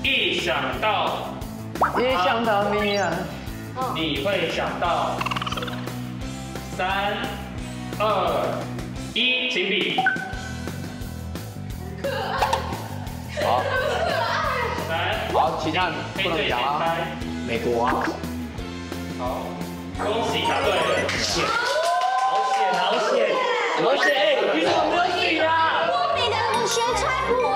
一想到你啊， 你会想到什么？3、2、1，请比。 好， 来， 好，其他不能讲啊。美国啊。 好，恭喜答对了。 好险！哎，你怎么没有比啊？ 我比的学川普。